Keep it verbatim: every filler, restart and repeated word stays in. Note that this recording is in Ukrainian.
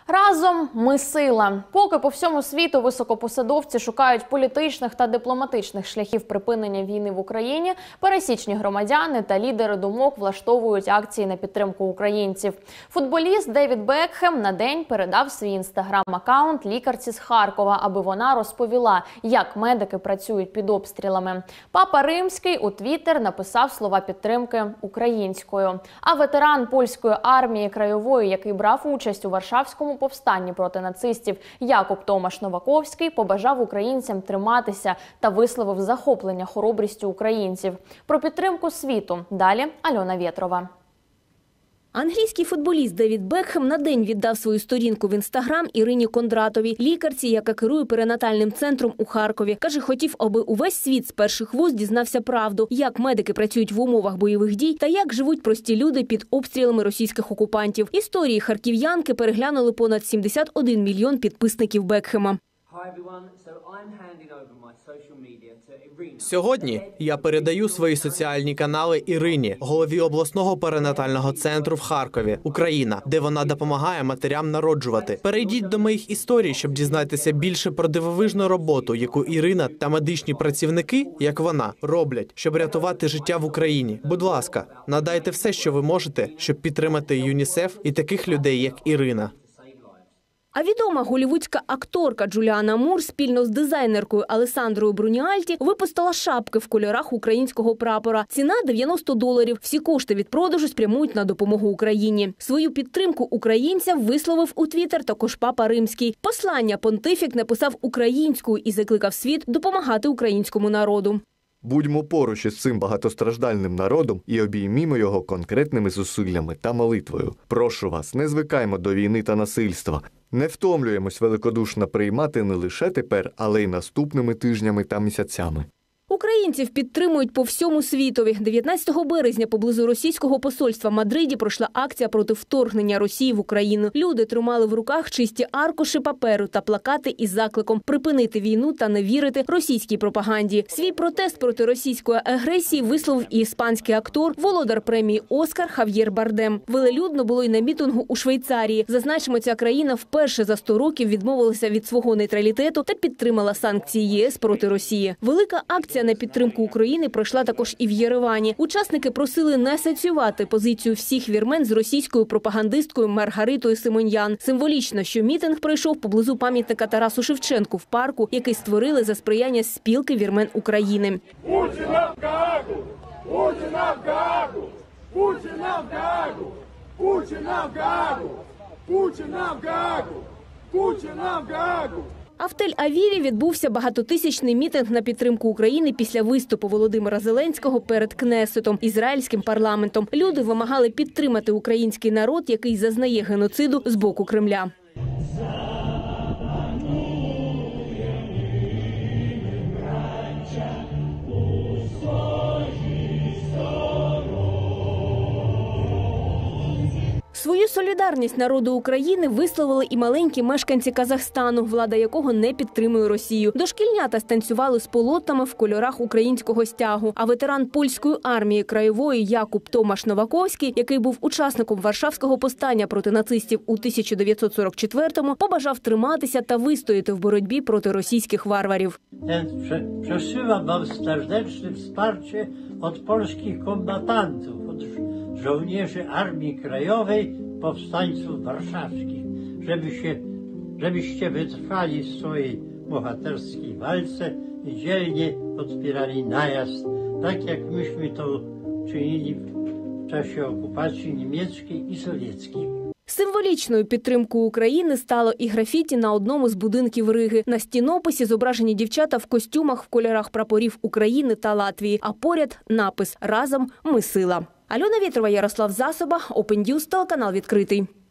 Разом ми сила. Поки по всьому світу високопосадовці шукають політичних та дипломатичних шляхів припинення війни в Україні, пересічні громадяни та лідери думок влаштовують акції на підтримку українців. Футболіст Девід Бекхем на день передав свій інстаграм-аккаунт лікарці з Харкова, аби вона розповіла, як медики працюють під обстрілами. Папа Римський у Твіттер написав слова підтримки українською. А ветеран польської армії краєвої, який брав участь у Варшавському повстанні проти нацистів, Якуб Томаш Новаковський побажав українцям триматися та висловив захоплення хоробрістю українців. Про підтримку світу далі Альона Вєтрова. Англійський футболіст Девід Бекхем на день віддав свою сторінку в інстаграм Ірині Кондратовій, лікарці, яка керує перинатальним центром у Харкові. Каже, хотів, аби увесь світ з перших вуст дізнався правду, як медики працюють в умовах бойових дій та як живуть прості люди під обстрілами російських окупантів. Історії харків'янки переглянули понад сімдесят один мільйон підписників Бекхема. Сьогодні я передаю свої соціальні канали Ірині, голові обласного перинатального центру в Харкові, Україна, де вона допомагає матерям народжувати. Перейдіть до моїх історій, щоб дізнатися більше про дивовижну роботу, яку Ірина та медичні працівники, як вона, роблять, щоб рятувати життя в Україні. Будь ласка, надайте все, що ви можете, щоб підтримати ЮНІСЕФ і таких людей, як Ірина. А відома голлівудська акторка Джуліана Мур спільно з дизайнеркою Алесандрою Бруніальті випустила шапки в кольорах українського прапора. Ціна – дев'яносто доларів. Всі кошти від продажу спрямують на допомогу Україні. Свою підтримку українцям висловив у Твіттер також Папа Римський. Послання понтифік написав українською і закликав світ допомагати українському народу. Будьмо поруч із цим багатостраждальним народом і обіймімо його конкретними зусиллями та молитвою. Прошу вас, не звикаймо до війни та насильства. Не втомлюємось великодушно приймати не лише тепер, але й наступними тижнями та місяцями. Українців підтримують по всьому світові. дев'ятнадцятого березня поблизу російського посольства в Мадриді пройшла акція проти вторгнення Росії в Україну. Люди тримали в руках чисті аркуші паперу та плакати із закликом припинити війну та не вірити російській пропаганді. Свій протест проти російської агресії висловив і іспанський актор, володар премії «Оскар» Хав'єр Бардем. Велелюдно було й на мітингу у Швейцарії. Зазначимо, ця країна вперше за сто років відмовилася від свого нейтралітету та підтримала санкції ЄС проти Росії. Велика акція на підтримку України пройшла також і в Єревані. Учасники просили не асоціювати позицію всіх вірмен з російською пропагандисткою Маргаритою Симоньян. Символічно, що мітинг пройшов поблизу пам'ятника Тарасу Шевченку в парку, який створили за сприяння спілки вірмен України. Путіна в Гаагу! Путіна в Гаагу! Путіна в Гаагу! Путіна в Гаагу! Путіна в Гаагу! Путіна в Гаагу! А в Тель-Авіві відбувся багатотисячний мітинг на підтримку України після виступу Володимира Зеленського перед Кнесетом, ізраїльським парламентом. Люди вимагали підтримати український народ, який зазнає геноциду з боку Кремля. Свою солідарність народу України висловили і маленькі мешканці Казахстану, влада якого не підтримує Росію. Дошкільнята станцювали з полотнами в кольорах українського стягу. А ветеран польської армії краєвої Якуб Томаш Новаковський, який був учасником Варшавського повстання проти нацистів у тисяча дев'ятсот сорок четвертому, побажав триматися та вистояти в боротьбі проти російських варварів. Przesyłam wam serdeczne wsparcie od polskich kombatantów, od żołnierzy Armii Krajowej, powstańców warszawskich, żeby się, żebyście wytrwali w swojej bohaterskiej walce i dzielnie odpierali najazd, tak jak myśmy to czynili w czasie okupacji niemieckiej i sowieckiej. Символічною підтримкою України стало і графіті на одному з будинків Риги. На стінописі зображені дівчата в костюмах в кольорах прапорів України та Латвії, а поряд напис «Разом ми сила». Альона Вєтрова, Ярослав Засоба, Open News, телеканал «Відкритий».